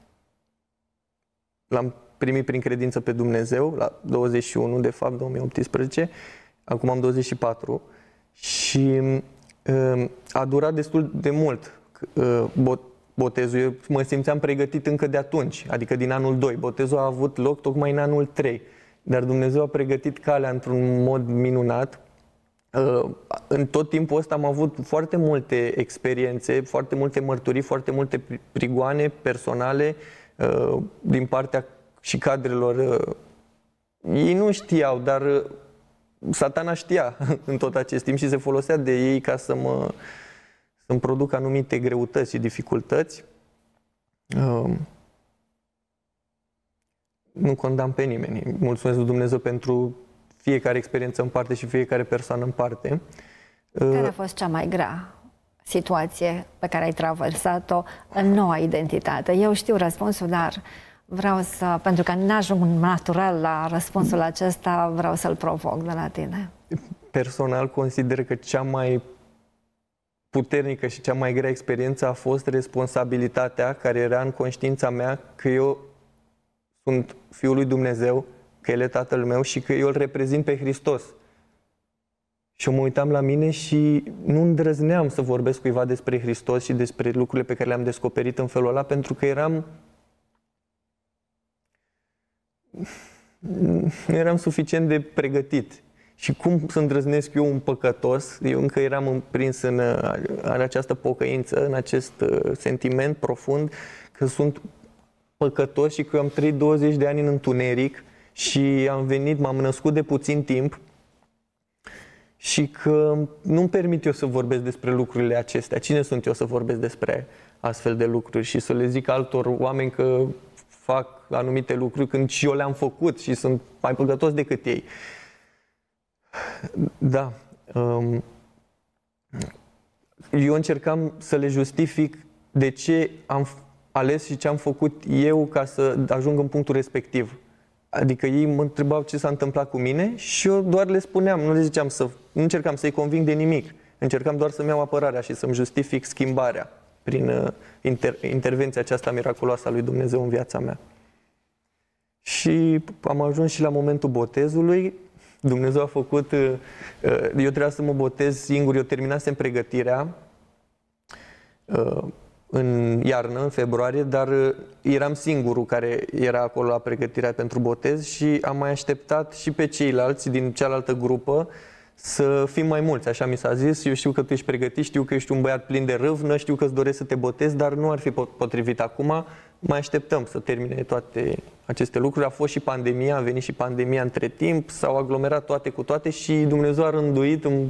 Speaker 2: l-am primit prin credință pe Dumnezeu, la douăzeci și unu, de fapt, două mii optsprezece, acum am douăzeci și patru și uh, a durat destul de mult uh, bot, botezul. Eu mă simțeam pregătit încă de atunci, adică din anul doi. Botezul a avut loc tocmai în anul trei, dar Dumnezeu a pregătit calea într-un mod minunat. Uh, în tot timpul ăsta am avut foarte multe experiențe, foarte multe mărturii, foarte multe prigoane personale uh, din partea și cadrelor. Uh, ei nu știau, dar uh, Satana știa în tot acest timp și se folosea de ei ca să mă, să-mi produc anumite greutăți și dificultăți. Uh, nu condamn pe nimeni. Mulțumesc lui Dumnezeu pentru fiecare experiență în parte și fiecare persoană în parte.
Speaker 1: Care a fost cea mai grea situație pe care ai traversat-o în noua identitate? Eu știu răspunsul, dar vreau să, pentru că n-ajung natural la răspunsul acesta, vreau să-l provoc de la tine.
Speaker 2: Personal consider că cea mai puternică și cea mai grea experiență a fost responsabilitatea care era în conștiința mea că eu sunt Fiul lui Dumnezeu, că El e Tatăl meu și că eu îl reprezint pe Hristos. Și eu mă uitam la mine și nu îndrăzneam să vorbesc cuiva despre Hristos și despre lucrurile pe care le-am descoperit în felul ăla, pentru că eram nu eram suficient de pregătit. Și cum să îndrăznesc eu un păcătos? Eu încă eram împrins în, în această pocăință, în acest sentiment profund că sunt păcătos și că eu am trăit douăzeci de ani în întuneric și am venit, m-am născut de puțin timp și că nu-mi permit eu să vorbesc despre lucrurile acestea. Cine sunt eu să vorbesc despre astfel de lucruri și să le zic altor oameni că fac anumite lucruri când și eu le-am făcut și sunt mai păcătos decât ei? Da. Eu încercam să le justific de ce am ales și ce am făcut eu ca să ajung în punctul respectiv. Adică ei mă întrebau ce s-a întâmplat cu mine și eu doar le spuneam, nu le ziceam să, nu încercam să-i conving de nimic. Încercam doar să-mi iau apărarea și să-mi justific schimbarea prin uh, inter, intervenția aceasta miraculoasă a lui Dumnezeu în viața mea. Și am ajuns și la momentul botezului. Dumnezeu a făcut, uh, eu trebuia să mă botez singur, eu terminasem pregătirea uh, în iarnă, în februarie, dar eram singurul care era acolo la pregătirea pentru botez și am mai așteptat și pe ceilalți din cealaltă grupă să fim mai mulți, așa mi s-a zis. Eu știu că tu ești pregătit, știu că ești un băiat plin de râvnă, știu că îți dorești să te botezi, dar nu ar fi potrivit acum. Mai așteptăm să termine toate aceste lucruri. A fost și pandemia, a venit și pandemia între timp, s-au aglomerat toate cu toate și Dumnezeu a rânduit în,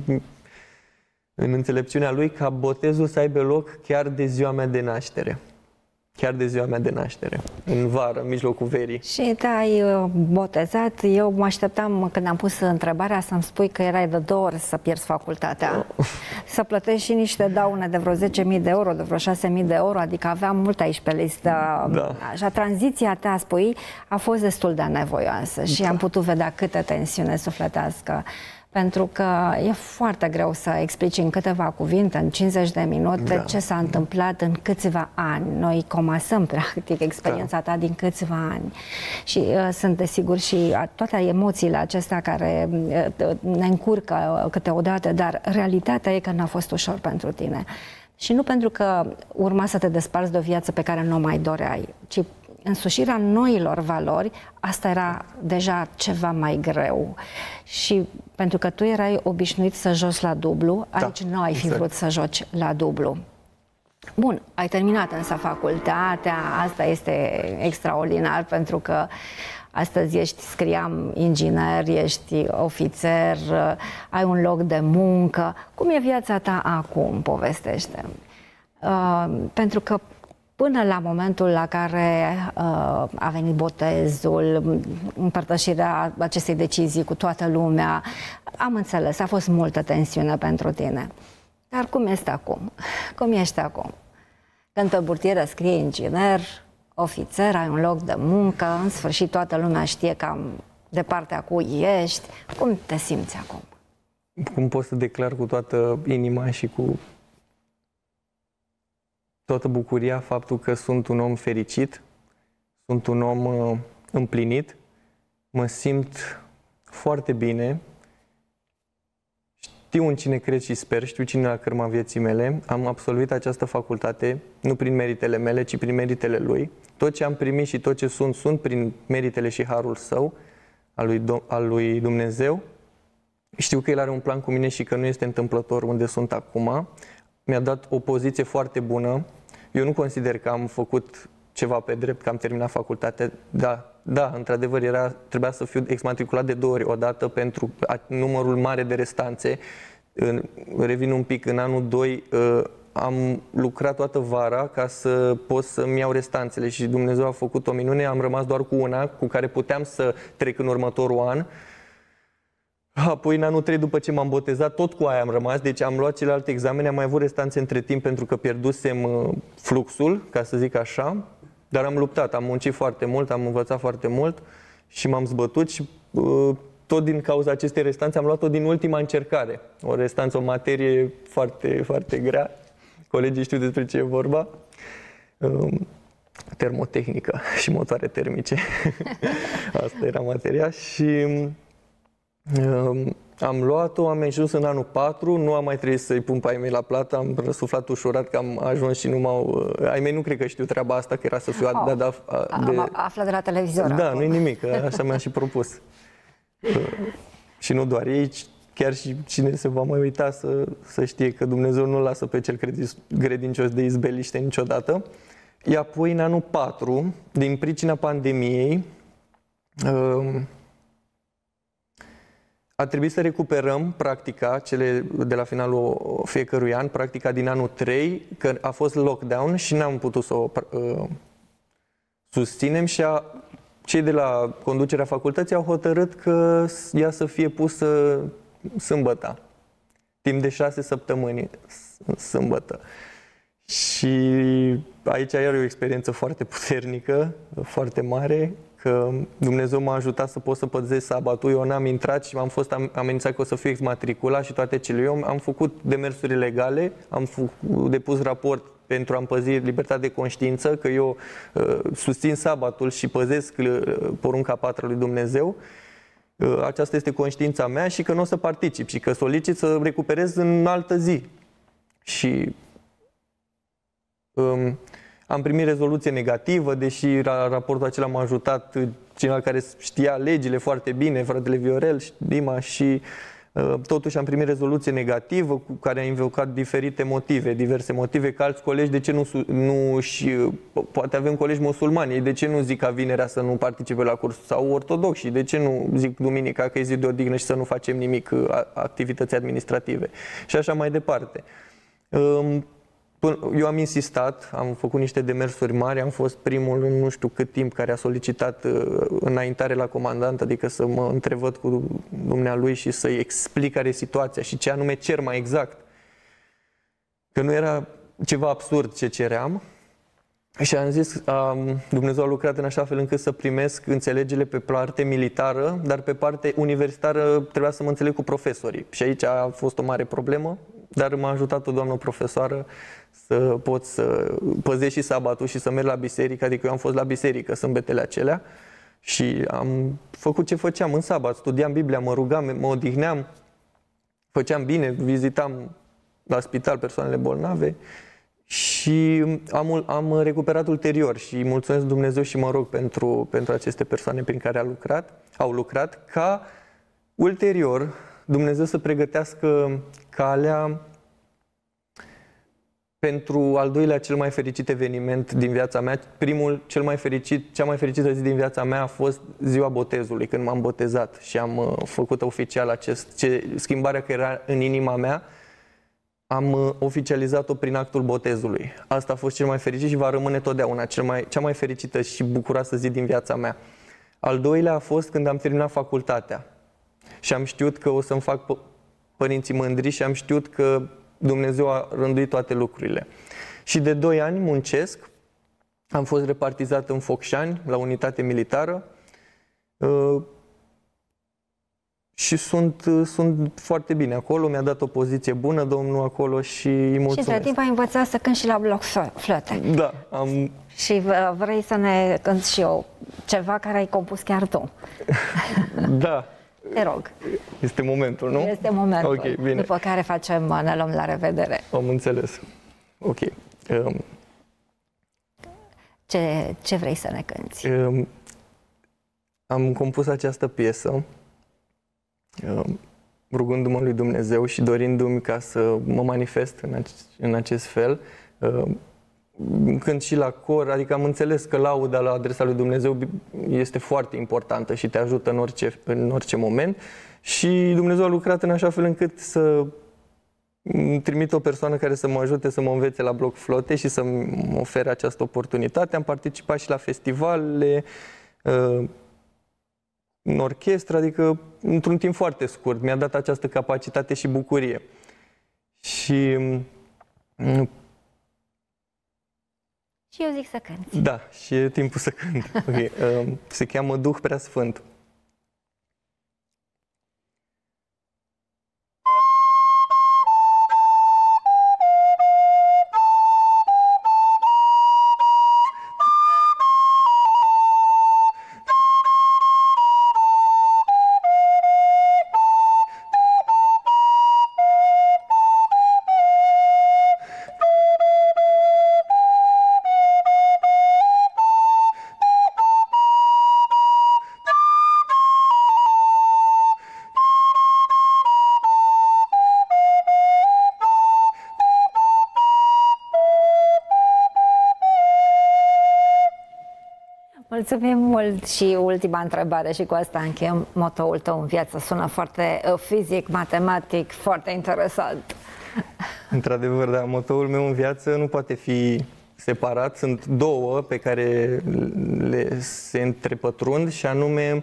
Speaker 2: în înțelepciunea Lui ca botezul să aibă loc chiar de ziua mea de naștere. Chiar de ziua mea de naștere, în vară, în mijlocul verii.
Speaker 1: Și te-ai botezat. Eu mă așteptam, când am pus întrebarea, să-mi spui că erai de două ori să pierzi facultatea. Oh. Să plătești și niște daune de vreo zece mii de euro, de vreo șase mii de euro, adică aveam mult aici pe listă.
Speaker 2: Da.
Speaker 1: Așa, tranziția ta, spui, a fost destul de nevoioasă și da. Am putut vedea câtă tensiune sufletească. Pentru că e foarte greu să explici în câteva cuvinte, în cincizeci de minute, da. Ce s-a întâmplat în câțiva ani. Noi comasăm, practic, experiența ta din câțiva ani. Și uh, sunt, desigur, și uh, toate emoțiile acestea care uh, ne încurcă câteodată, dar realitatea e că n-a fost ușor pentru tine. Și nu pentru că urma să te desparți de o viață pe care nu o mai doreai, ci însușirea noilor valori, asta era deja ceva mai greu. Și pentru că tu erai obișnuit să joci la dublu, da, aici nu ai fi exact. Vrut să joci la dublu. Bun, ai terminat însă facultatea, asta este extraordinar pentru că astăzi ești, scriam, inginer, ești ofițer, ai un loc de muncă. Cum e viața ta acum? Povestește-mi. Uh, pentru că până la momentul la care uh, a venit botezul, împărtășirea acestei decizii cu toată lumea, am înțeles, a fost multă tensiune pentru tine. Dar cum este acum? Cum ești acum? Când pe burtieră scrie inginer, ofițer, ai un loc de muncă, în sfârșit toată lumea știe cam de partea cui ești. Cum te simți acum?
Speaker 2: Cum pot să declar cu toată inima și cu toată bucuria faptul că sunt un om fericit, sunt un om uh, împlinit, mă simt foarte bine, știu în cine cred și sper, știu cine la cârma vieții mele, am absolvit această facultate, nu prin meritele mele, ci prin meritele lui. Tot ce am primit și tot ce sunt, sunt prin meritele și harul său, al lui, al lui Dumnezeu. Știu că El are un plan cu mine și că nu este întâmplător unde sunt acum. Mi-a dat o poziție foarte bună. Eu nu consider că am făcut ceva pe drept, că am terminat facultatea. Da, da, într-adevăr, era, trebuia să fiu exmatriculat de două ori. Odată pentru numărul mare de restanțe. Revin un pic, în anul doi am lucrat toată vara ca să pot să-mi iau restanțele și Dumnezeu a făcut o minune. Am rămas doar cu una, cu care puteam să trec în următorul an. Apoi, în anul trei, după ce m-am botezat, tot cu aia am rămas, deci am luat celelalte examene, am mai avut restanțe între timp pentru că pierdusem fluxul, ca să zic așa, dar am luptat, am muncit foarte mult, am învățat foarte mult și m-am zbătut și tot din cauza acestei restanțe am luat-o din ultima încercare. O restanță, o materie foarte, foarte grea. Colegii știu despre ce e vorba. Termotehnică și motoare termice. Asta era materia și am luat-o, am ajuns în anul patru, nu am mai trebuit să-i pun pe ai mei la plată, am răsuflat ușurat că am ajuns și nu m-au... Ai mei nu cred că știu treaba asta, că era să fiu...
Speaker 1: Oh,
Speaker 2: da, da,
Speaker 1: de... Am aflat de la televizor.
Speaker 2: Da, nu-i nimic, așa mi-am și propus. Și nu doar ei, chiar și cine se va mai uita să, să știe că Dumnezeu nu lasă pe cel credincios de izbeliște niciodată. Iar apoi, în anul patru, din pricina pandemiei, a trebuit să recuperăm practica, cele de la finalul fiecărui an, practica din anul trei, că a fost lockdown și n-am putut să o uh, susținem și a, cei de la conducerea facultății au hotărât că ea să fie pusă sâmbătă, timp de șase săptămâni, sâmbătă. Și aici iar e o experiență foarte puternică, foarte mare, că Dumnezeu m-a ajutat să pot să păzesc sabatul. Eu n-am intrat și m-am fost amenințat că o să fiu exmatriculat și toate cele. Eu am făcut demersuri legale, am depus raport pentru a-mi păzi libertatea de conștiință, că eu uh, susțin sabatul și păzesc uh, porunca patră lui Dumnezeu. Uh, aceasta este conștiința mea și că nu o să particip și că solicit să recuperez în altă zi. Și um, am primit rezoluție negativă, deși raportul acela m-a ajutat cineva care știa legile foarte bine, fratele Viorel, Dima, și uh, totuși am primit rezoluție negativă cu care a invocat diferite motive, diverse motive, că alți colegi, de ce nu, nu și poate avem colegi musulmani, de ce nu zic ca vinerea să nu participe la curs, sau ortodoxi, de ce nu zic duminica că e zi de odihnă și să nu facem nimic, activități administrative și așa mai departe. Um, Eu am insistat, am făcut niște demersuri mari, am fost primul în nu știu cât timp care a solicitat înaintare la comandant, adică să mă întrevăd cu dumnealui și să-i explic care e situația și ce anume cer mai exact. Că nu era ceva absurd ce ceream. Și am zis, um, Dumnezeu a lucrat în așa fel încât să primesc înțelegere pe parte militară, dar pe parte universitară trebuia să mă înțeleg cu profesorii. Și aici a fost o mare problemă, dar m-a ajutat o doamnă profesoară să pot să păzesc și sabatul și să merg la biserică, adică eu am fost la biserică sâmbetele acelea și am făcut ce făceam în sabat, studiam Biblia, mă rugam, mă odihneam, făceam bine, vizitam la spital persoanele bolnave și am, am recuperat ulterior și mulțumesc Dumnezeu și mă rog pentru, pentru aceste persoane prin care a lucrat, au lucrat, ca ulterior Dumnezeu să pregătească calea pentru al doilea cel mai fericit eveniment din viața mea. Primul, cel mai fericit, cea mai fericită zi din viața mea a fost ziua botezului, când m-am botezat și am uh, făcut oficial acest, ce, schimbarea care era în inima mea, am uh, oficializat-o prin actul botezului. Asta a fost cel mai fericit și va rămâne totdeauna cel mai, cea mai fericită și bucuroasă zi din viața mea. Al doilea a fost când am terminat facultatea și am știut că o să-mi fac părinții mândri și am știut că Dumnezeu a rânduit toate lucrurile. Și de doi ani muncesc, am fost repartizat în Focșani, la unitate militară uh, și sunt, sunt foarte bine acolo, mi-a dat o poziție bună Domnul acolo și îi mulțumesc. Și între timp ai învățat să cânti și la bloc flote. Da, am...
Speaker 1: Și vrei să ne cânti și eu ceva care ai compus chiar tu.
Speaker 2: Da.
Speaker 1: Te rog.
Speaker 2: Este momentul, nu?
Speaker 1: Este momentul.
Speaker 2: Ok, bine.
Speaker 1: După care facem, ne luăm la revedere.
Speaker 2: Am înțeles. Ok. Um,
Speaker 1: ce, ce vrei să ne cânti?
Speaker 2: Um, am compus această piesă um, rugându-mă lui Dumnezeu și dorindu-mi ca să mă manifest în, ac în acest fel. Um, Când și la cor, adică am înțeles că lauda la adresa lui Dumnezeu este foarte importantă și te ajută în orice, în orice moment. Și Dumnezeu a lucrat în așa fel încât să trimit o persoană care să mă ajute să mă învețe la bloc flote și să-mi ofere această oportunitate. Am participat și la festivale, în orchestră, adică într-un timp foarte scurt. Mi-a dat această capacitate și bucurie. Și...
Speaker 1: Și eu zic să cânti.
Speaker 2: Da, și e timpul să cânt. Okay. Se cheamă Duh Preasfânt.
Speaker 1: Mulțumim mult și ultima întrebare și cu asta încheiem. Motoul tău în viață sună foarte fizic, matematic, foarte interesant.
Speaker 2: Într-adevăr, da, motoul meu în viață nu poate fi separat. Sunt două pe care le se întrepătrund și anume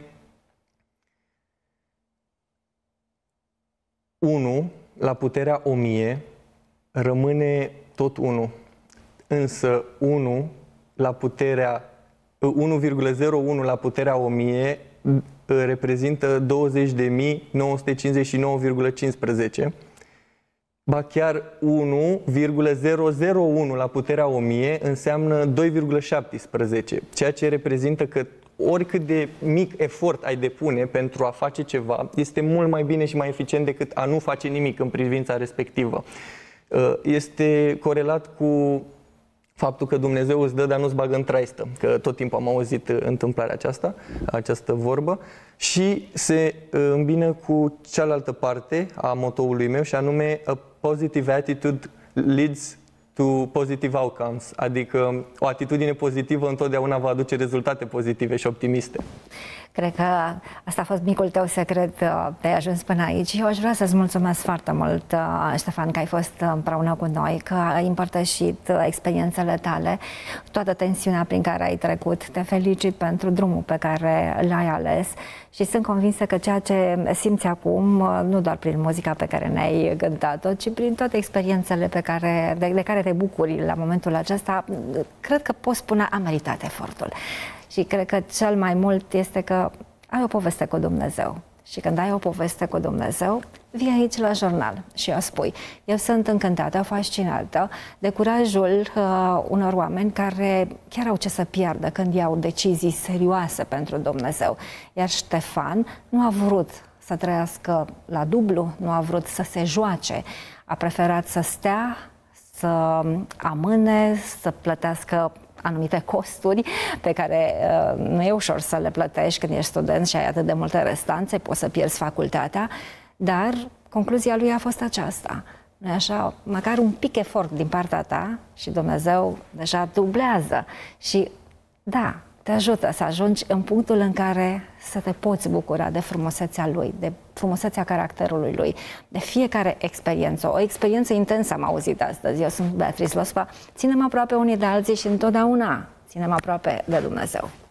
Speaker 2: unu la puterea o mie rămâne tot unu. Însă unu la puterea unu virgulă zero unu la puterea o mie reprezintă douăzeci de mii nouă sute cincizeci și nouă virgulă cincisprezece. Ba chiar unu virgulă zero zero unu la puterea o mie înseamnă doi virgulă șaptesprezece, ceea ce reprezintă că oricât de mic efort ai depune pentru a face ceva, este mult mai bine și mai eficient decât a nu face nimic în privința respectivă. Este corelat cu faptul că Dumnezeu îți dă, dar nu-ți bagă în traistă, că tot timpul am auzit întâmplarea aceasta, această vorbă, și se îmbină cu cealaltă parte a motoului meu, și anume a positive attitude leads to positive outcomes, adică o atitudine pozitivă întotdeauna va aduce rezultate pozitive și optimiste.
Speaker 1: Cred că asta a fost micul tău secret de a ajuns până aici. Eu aș vrea să-ți mulțumesc foarte mult, Ștefan, că ai fost împreună cu noi, că ai împărtășit experiențele tale, toată tensiunea prin care ai trecut. Te felicit pentru drumul pe care l-ai ales și sunt convinsă că ceea ce simți acum, nu doar prin muzica pe care ne-ai cântat-o, ci prin toate experiențele pe care, de, de care te bucuri la momentul acesta, cred că poți spune a meritat efortul. Și cred că cel mai mult este că ai o poveste cu Dumnezeu. Și când ai o poveste cu Dumnezeu, vii aici la jurnal și o spui. Eu sunt încântată, fascinată de curajul uh, unor oameni care chiar au ce să piardă când iau decizii serioase pentru Dumnezeu. Iar Ștefan nu a vrut să trăiască la dublu, nu a vrut să se joace. A preferat să stea, să amâne, să plătească anumite costuri pe care uh, nu e ușor să le plătești când ești student și ai atât de multe restanțe, poți să pierzi facultatea, dar concluzia lui a fost aceasta. Nu-i așa? Măcar un pic efort din partea ta și Dumnezeu deja dublează și da, te ajută să ajungi în punctul în care să te poți bucura de frumusețea lui, de frumusețea caracterului lui, de fiecare experiență. O experiență intensă am auzit astăzi. Eu sunt Beatrice Lospa. Ținem aproape unii de alții și întotdeauna ținem aproape de Dumnezeu.